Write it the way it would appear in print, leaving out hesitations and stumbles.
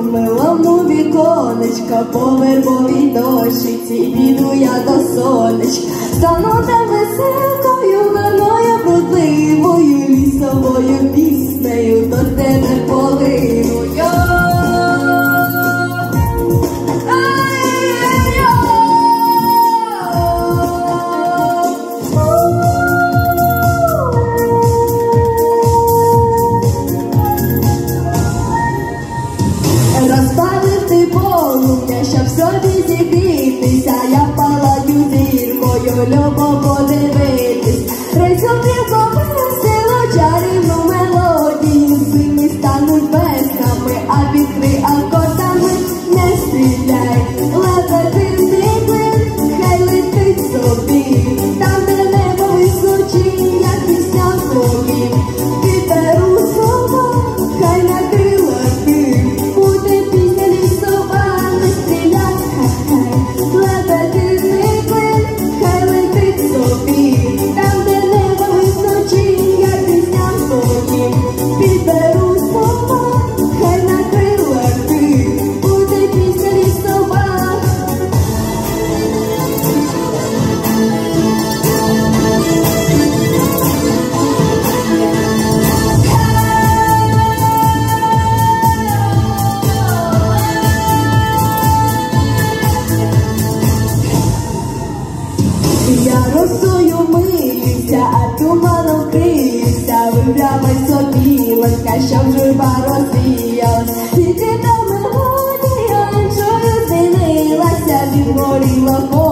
милому віконечка, по вербовій дощиці піду я до сонечка, стану там веселкою, гарною, вродливою, лісовою піснею до тебе полину я. Розпалив ти полум'я, щоб собі зігрітися, я палаю зіркою, любо подивитись. Присупівко весело, чарівну мелодію, зими стануть веснами, а вітри акордами не стріляй. Лебедин зниклим, хай летить собі, там, де небо височить, як пісня в тобі. Підберу слова, хай на крилах ти, буде пісня лісова, не стрілять, хай. Лебедин зниклим, хай летить собі, там, де небо височить, як пісня в тобі. Підберу слова, хай на крилах ти, буде пісня лісова. Я росою миюся, а туманом криюся, виглявай собі, ласка, щоб журба розвіялась. Тільки та мелодія іншою змінилася, відгоріла.